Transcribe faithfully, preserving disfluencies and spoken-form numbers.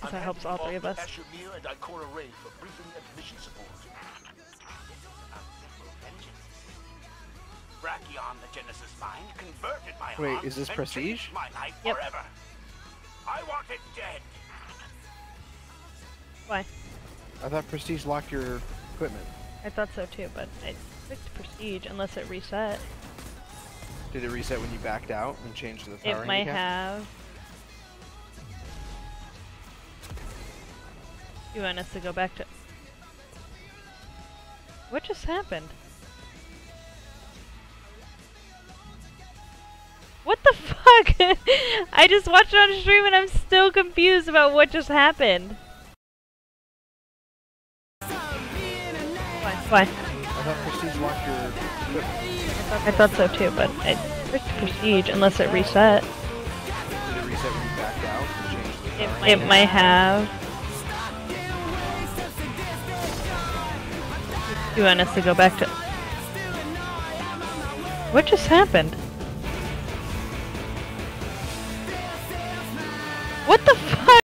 Because that helps all three of us. And I call a raid for briefing and mission support. Brachion, the Genesis mind, converted my Wait, heart is this and prestige? changed my life Yep. forever. I want it dead. Why? I thought prestige locked your equipment. I thought so too, but I clicked prestige unless it reset. Did it reset when you backed out and changed to the power It might handicap? have. You want us to go back to... What just happened? What the fuck? I just watched it on stream and I'm still confused about what just happened. Why? Why? I thought prestige locked your equipment. I thought so too, but I clicked prestige unless it reset. Did it reset when you backed out and changed to the It power might, it might have. You want us to go back to... What just happened? What the fuck?